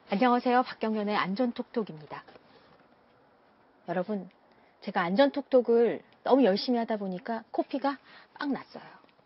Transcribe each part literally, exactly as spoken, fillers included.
안녕하세요. 박경련의 안전톡톡입니다. 여러분, 제가 안전톡톡을 너무 열심히 하다 보니까 코피가 빡 났어요.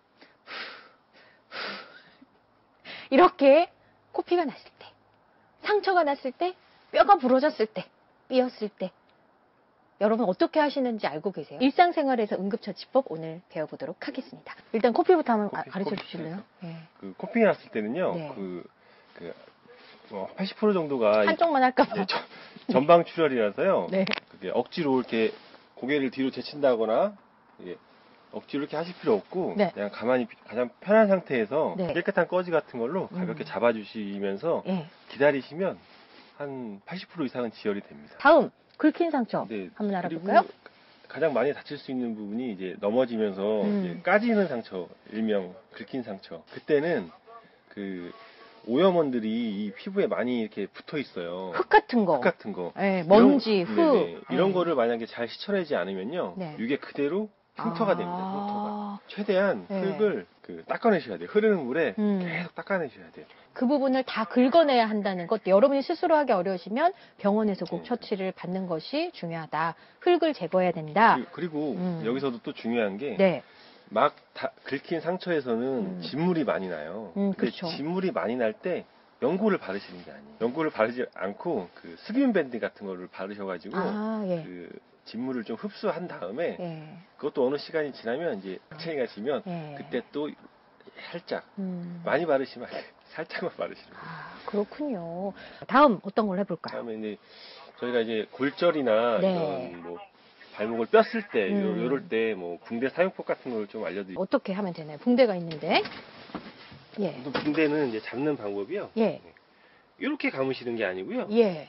이렇게 코피가 났을 때, 상처가 났을 때, 뼈가 부러졌을 때, 삐었을 때, 여러분 어떻게 하시는지 알고 계세요? 일상생활에서 응급처치법 오늘 배워보도록 하겠습니다. 일단 코피부터 한번 코피, 가르쳐 코피, 주실래요? 네. 그 코피 났을 때는요, 네. 그, 그 어, 팔십 퍼센트 정도가 한쪽만 할까봐 전방 출혈이라서요. 네. 그게 억지로 이렇게 고개를 뒤로 제친다거나 이게 억지로 이렇게 하실 필요 없고 네. 그냥 가만히 가장 편한 상태에서 네. 깨끗한 꺼지 같은 걸로 가볍게 음. 잡아주시면서 네. 기다리시면 한 팔십 퍼센트 이상은 지혈이 됩니다. 다음 긁힌 상처 네. 한번 알아볼까요? 가장 많이 다칠 수 있는 부분이 이제 넘어지면서 음. 이제 까지는 상처, 일명 긁힌 상처. 그때는 그 오염원들이 이 피부에 많이 이렇게 붙어 있어요. 흙 같은 거. 흙 같은 거. 네, 먼지, 이런, 흙. 네네. 이런 네. 거를 만약에 잘 씻어내지 않으면요. 네. 이게 그대로 흉터가 아. 됩니다. 흉터가. 최대한 네. 흙을 그 닦아내셔야 돼요. 흐르는 물에 음. 계속 닦아내셔야 돼요. 그 부분을 다 긁어내야 한다는 것, 여러분이 스스로 하기 어려우시면 병원에서 꼭 네. 처치를 받는 것이 중요하다. 흙을 제거해야 된다. 그리고 음. 여기서도 또 중요한 게 네. 막 다 긁힌 상처에서는 음. 진물이 많이 나요. 음, 근데 그렇죠. 진물이 많이 날 때 연고를 바르시는 게 아니에요. 연고를 바르지 않고 그 수분 밴드 같은 거를 바르셔가지고 아, 예. 그 진물을 좀 흡수한 다음에 예. 그것도 어느 시간이 지나면 이제 악체가 지면 예. 그때 또 살짝 음. 많이 바르시면 안 돼요. 살짝만 바르시는 거예요. 아, 그렇군요. 다음 어떤 걸 해볼까요? 그다음에 이제 저희가 이제 골절이나 네. 이런 뭐 발목을 뺐을 때 음. 이럴 때 뭐 붕대 사용법 같은 걸 좀 알려드릴게요. 어떻게 하면 되나요? 붕대가 있는데. 예. 붕대는 이제 잡는 방법이요. 예. 이렇게 감으시는 게 아니고요. 예.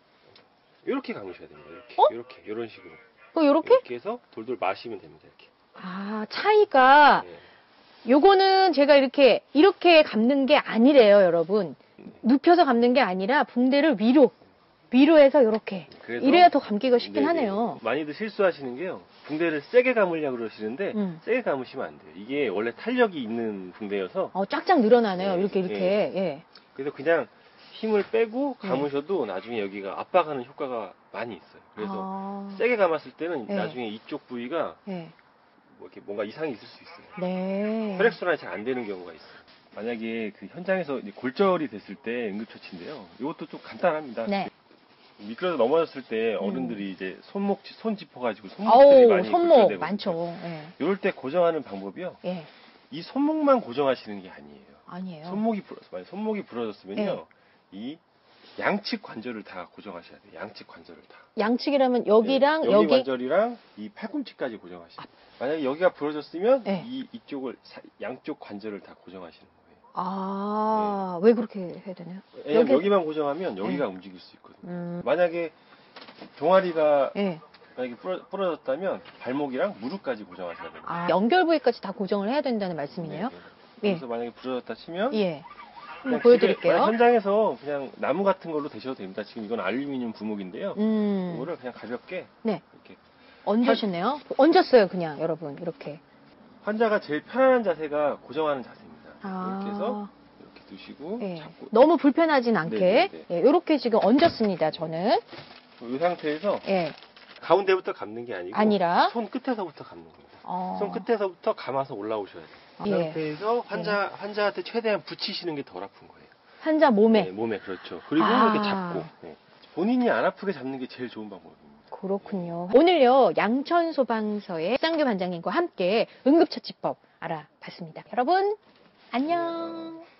이렇게 감으셔야 됩니다. 이렇게, 어? 이렇게, 이런 식으로. 어, 요렇게? 이렇게 해서 돌돌 마시면 됩니다. 이렇게. 아, 차이가, 네. 요거는 제가 이렇게, 이렇게 감는 게 아니래요, 여러분. 네. 눕혀서 감는 게 아니라 붕대를 위로, 위로 해서 요렇게. 그래서 이래야 더 감기가 쉽긴 네네. 하네요. 많이들 실수하시는 게요. 붕대를 세게 감으려고 그러시는데 음. 세게 감으시면 안 돼요. 이게 원래 탄력이 있는 붕대여서 어, 쫙쫙 늘어나네요. 네. 이렇게, 이렇게. 네. 예. 그래서 그냥 힘을 빼고 네. 감으셔도 나중에 여기가 압박하는 효과가 많이 있어요. 그래서 아, 세게 감았을 때는 네. 나중에 이쪽 부위가 예. 뭐 이렇게 뭔가 이상이 있을 수 있어요. 네. 혈액순환이 잘 안 되는 경우가 있어요. 만약에 그 현장에서 이제 골절이 됐을 때 응급처치인데요. 이것도 좀 간단합니다. 네. 미끄러져 넘어졌을 때 음. 어른들이 이제 손목, 손 짚어가지고 손목들이 어우, 많이 손목 골절되거든요. 많죠. 예. 이럴 때 고정하는 방법이요. 예. 이 손목만 고정하시는 게 아니에요. 아니에요. 손목이 부러, 만약 손목이 부러졌으면요. 네. 이 양측 관절을 다 고정하셔야 돼요. 양측 관절을 다. 양측이라면 여기랑 네, 여기 여기. 관절이랑 이 팔꿈치까지 고정하시는 거예요. 만약에 여기가 부러졌으면 네. 이 이쪽을 사- 양쪽 관절을 다 고정하시는 거예요. 아, 왜 그렇게 해야 되나요? 왜냐면 여기- 여기... 만 고정하면 여기가 움직일 수 있거든요. 음, 만약에 종아리가 예. 만약에 부러, 부러졌다면 발목이랑 무릎까지 고정하셔야 됩니다. 아, 연결 부위까지 다 고정을 해야 된다는 말씀이네요. 네, 네. 예. 그래서 만약에 부러졌다 치면 예. 그냥 한번 보여드릴게요. 집에, 만약 현장에서 그냥 나무 같은 걸로 대셔도 됩니다. 지금 이건 알루미늄 부목인데요. 음, 이거를 그냥 가볍게 네. 이렇게 얹으시네요. 얹었어요, 그냥, 여러분. 이렇게. 환자가 제일 편안한 자세가 고정하는 자세입니다. 아. 이렇게 해서 이렇게 두시고 예. 잡고 너무 불편하진 않게. 네네네. 예, 이렇게 지금 얹었습니다, 저는. 이 상태에서 예. 가운데부터 감는 게 아니고 아니라. 손 끝에서부터 감는 겁니다. 어. 손 끝에서부터 감아서 올라오셔야 돼요. 이 예. 상태에서 환자 환자한테 최대한 붙이시는 게 덜 아픈 거예요. 환자 몸에. 네, 몸에 그렇죠. 그리고 아. 이렇게 잡고 네. 본인이 안 아프게 잡는 게 제일 좋은 방법입니다. 그렇군요. 오늘요, 양천소방서의 쌍규 반장님과 함께 응급처치법 알아봤습니다. 여러분, 안녕.